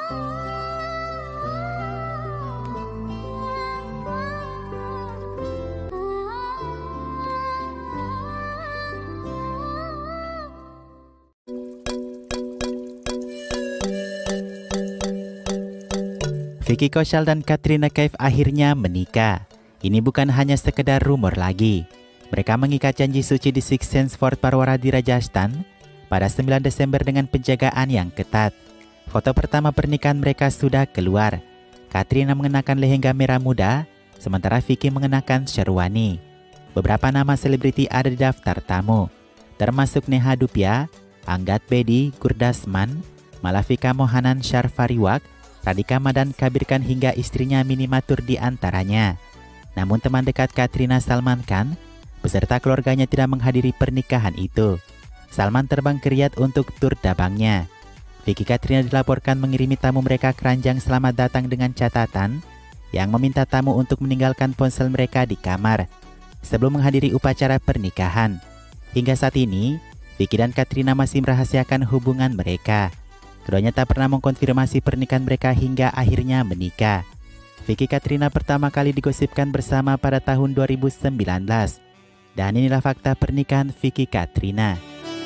Vicky Kaushal dan Katrina Kaif akhirnya menikah. Ini bukan hanya sekedar rumor lagi. Mereka mengikat janji suci di Six Sense Fort Parwara di Rajasthan pada 9 Desember dengan penjagaan yang ketat. Foto pertama pernikahan mereka sudah keluar. Katrina mengenakan lehenga merah muda, sementara Vicky mengenakan sherwani. Beberapa nama selebriti ada di daftar tamu, termasuk Neha Dupia, Anggat Bedi, Gurdasman, Malavika Mohanan Sharfariwak, Radhika Madan Kabir Khan hingga istrinya Mini Mathur di antaranya. Namun teman dekat Katrina, Salman Khan, beserta keluarganya tidak menghadiri pernikahan itu. Salman terbang ke Riyadh untuk tur dabangnya. Vicky Katrina dilaporkan mengirimi tamu mereka keranjang selamat datang dengan catatan yang meminta tamu untuk meninggalkan ponsel mereka di kamar sebelum menghadiri upacara pernikahan. Hingga saat ini, Vicky dan Katrina masih merahasiakan hubungan mereka. Keduanya tak pernah mengkonfirmasi pernikahan mereka hingga akhirnya menikah. Vicky Katrina pertama kali digosipkan bersama pada tahun 2019. Dan inilah fakta pernikahan Vicky Katrina.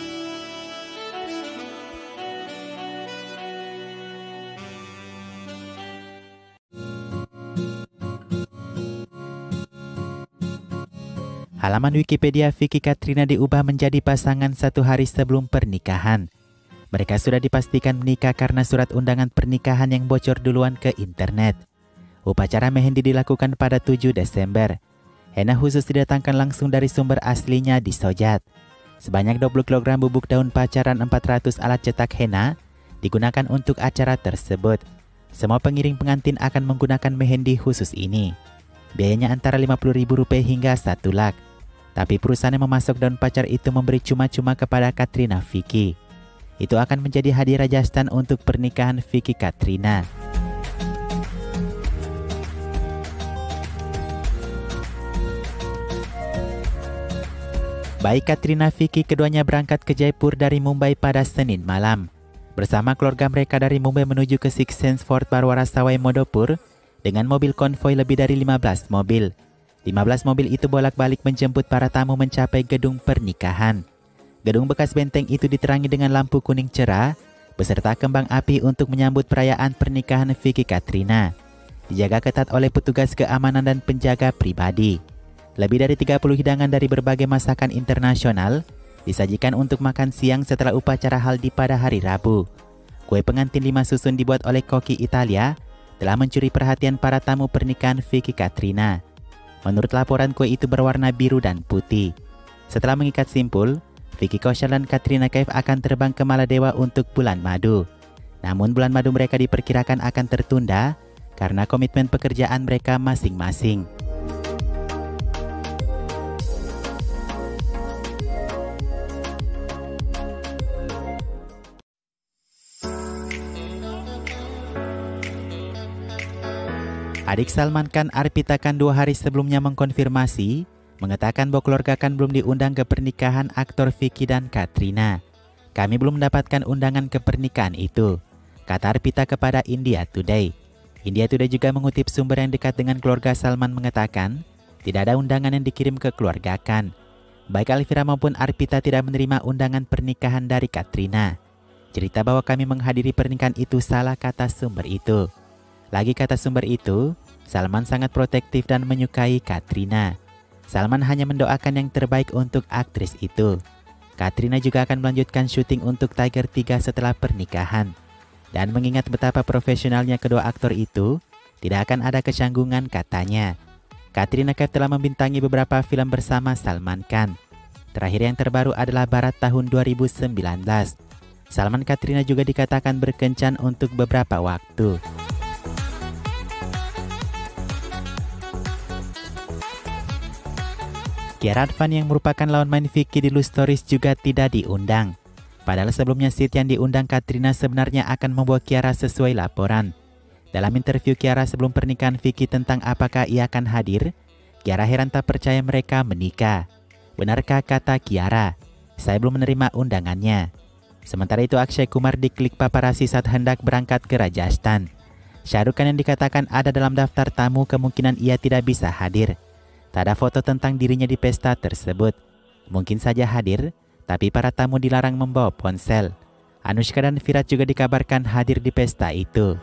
Halaman Wikipedia Vicky Katrina diubah menjadi pasangan 1 hari sebelum pernikahan. Mereka sudah dipastikan menikah karena surat undangan pernikahan yang bocor duluan ke internet. Upacara mehendi dilakukan pada 7 Desember. Henna khusus didatangkan langsung dari sumber aslinya di Sojat. Sebanyak 20 kg bubuk daun pacaran 400 alat cetak henna digunakan untuk acara tersebut. Semua pengiring pengantin akan menggunakan mehendi khusus ini. Biayanya antara Rp50.000 hingga 1 lak. Tapi perusahaan yang memasok daun pacar itu memberi cuma-cuma kepada Katrina Vicky. Itu akan menjadi hadiah Rajasthan untuk pernikahan Vicky Katrina. Baik Katrina Vicky, keduanya berangkat ke Jaipur dari Mumbai pada Senin malam. Bersama keluarga mereka dari Mumbai menuju ke Six Sense Fort Parwara Sawai Modopur dengan mobil konvoi lebih dari 15 mobil. 15 mobil itu bolak-balik menjemput para tamu mencapai gedung pernikahan. Gedung bekas benteng itu diterangi dengan lampu kuning cerah beserta kembang api untuk menyambut perayaan pernikahan Vicky Katrina. Dijaga ketat oleh petugas keamanan dan penjaga pribadi. Lebih dari 30 hidangan dari berbagai masakan internasional disajikan untuk makan siang setelah upacara haldi pada hari Rabu. Kue pengantin 5 susun dibuat oleh koki Italia telah mencuri perhatian para tamu pernikahan Vicky Katrina. Menurut laporan, kue itu berwarna biru dan putih. Setelah mengikat simpul, Vicky Kaushal dan Katrina Kaif akan terbang ke Maladewa untuk bulan madu. Namun bulan madu mereka diperkirakan akan tertunda karena komitmen pekerjaan mereka masing-masing. Adik Salman Khan, Arpita Khan, 2 hari sebelumnya mengkonfirmasi mengatakan bahwa keluarga Khan belum diundang ke pernikahan aktor Vicky dan Katrina. Kami belum mendapatkan undangan ke pernikahan itu, kata Arpita kepada India Today. India Today juga mengutip sumber yang dekat dengan keluarga Salman mengatakan tidak ada undangan yang dikirim ke keluarga Khan. Baik Alvira maupun Arpita tidak menerima undangan pernikahan dari Katrina. Cerita bahwa kami menghadiri pernikahan itu salah, kata sumber itu. Lagi kata sumber itu, Salman sangat protektif dan menyukai Katrina. Salman hanya mendoakan yang terbaik untuk aktris itu. Katrina juga akan melanjutkan syuting untuk Tiger 3 setelah pernikahan. Dan mengingat betapa profesionalnya kedua aktor itu, tidak akan ada kecanggungan, katanya. Katrina Kaif telah membintangi beberapa film bersama Salman Khan. Terakhir yang terbaru adalah Barat tahun 2019. Salman Katrina juga dikatakan berkencan untuk beberapa waktu. Kiara Advan yang merupakan lawan main Vicky di Love Stories juga tidak diundang. Padahal sebelumnya Sid yang diundang Katrina sebenarnya akan membawa Kiara sesuai laporan. Dalam interview Kiara sebelum pernikahan Vicky tentang apakah ia akan hadir, Kiara heran tak percaya mereka menikah. Benarkah, kata Kiara, saya belum menerima undangannya. Sementara itu Akshay Kumar diklik paparazzi saat hendak berangkat ke Rajasthan. Shah Rukh Khan yang dikatakan ada dalam daftar tamu kemungkinan ia tidak bisa hadir. Tak ada foto tentang dirinya di pesta tersebut. Mungkin saja hadir, tapi para tamu dilarang membawa ponsel. Anushka dan Virat juga dikabarkan hadir di pesta itu.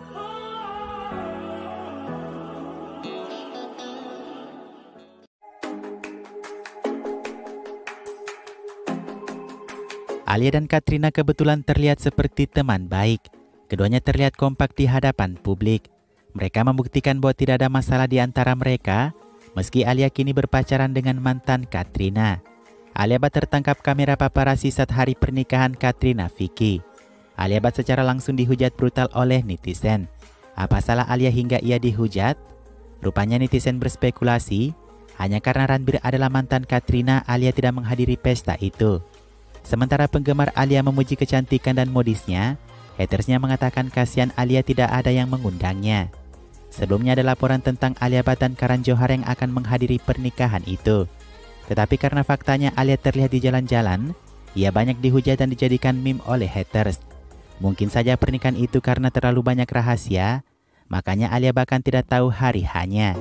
Alia dan Katrina kebetulan terlihat seperti teman baik. Keduanya terlihat kompak di hadapan publik. Mereka membuktikan bahwa tidak ada masalah di antara mereka, meski Alia kini berpacaran dengan mantan Katrina. Alia Bhatt tertangkap kamera paparazzi saat hari pernikahan Katrina Vicky. Alia Bhatt secara langsung dihujat brutal oleh netizen. Apa salah Alia hingga ia dihujat? Rupanya netizen berspekulasi, hanya karena Ranbir adalah mantan Katrina, Alia tidak menghadiri pesta itu. Sementara penggemar Alia memuji kecantikan dan modisnya, hatersnya mengatakan kasihan Alia tidak ada yang mengundangnya. Sebelumnya ada laporan tentang Alia Bhatt dan Karan Johar yang akan menghadiri pernikahan itu. Tetapi karena faktanya Alia terlihat di jalan-jalan, ia banyak dihujat dan dijadikan meme oleh haters. Mungkin saja pernikahan itu karena terlalu banyak rahasia, makanya Alia bahkan tidak tahu hari hanya.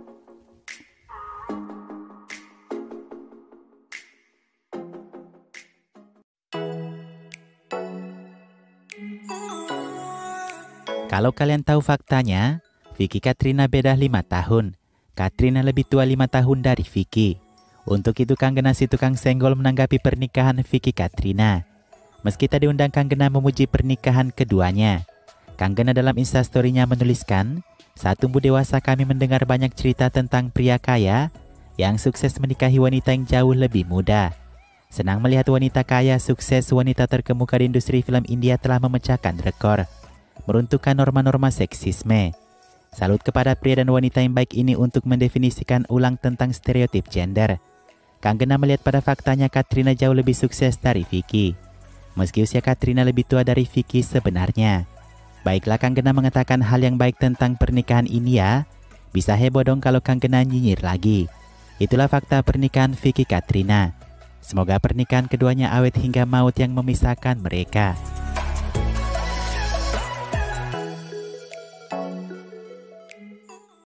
Kalau kalian tahu faktanya, Vicky Katrina beda 5 tahun. Katrina lebih tua 5 tahun dari Vicky. Untuk itu Kang Gena si tukang senggol menanggapi pernikahan Vicky Katrina. Meski tak diundang, Kang Gena memuji pernikahan keduanya. Kang Gena dalam instastory-nya menuliskan, saat tumbuh dewasa kami mendengar banyak cerita tentang pria kaya yang sukses menikahi wanita yang jauh lebih muda. Senang melihat wanita kaya, sukses, wanita terkemuka di industri film India telah memecahkan rekor, meruntuhkan norma-norma seksisme. Salut kepada pria dan wanita yang baik ini untuk mendefinisikan ulang tentang stereotip gender. Kang Gena melihat pada faktanya Katrina jauh lebih sukses dari Vicky, meski usia Katrina lebih tua dari Vicky sebenarnya. Baiklah, Kang Gena mengatakan hal yang baik tentang pernikahan ini ya. Bisa heboh dong kalau Kang Gena nyinyir lagi. Itulah fakta pernikahan Vicky Katrina. Semoga pernikahan keduanya awet hingga maut yang memisahkan mereka.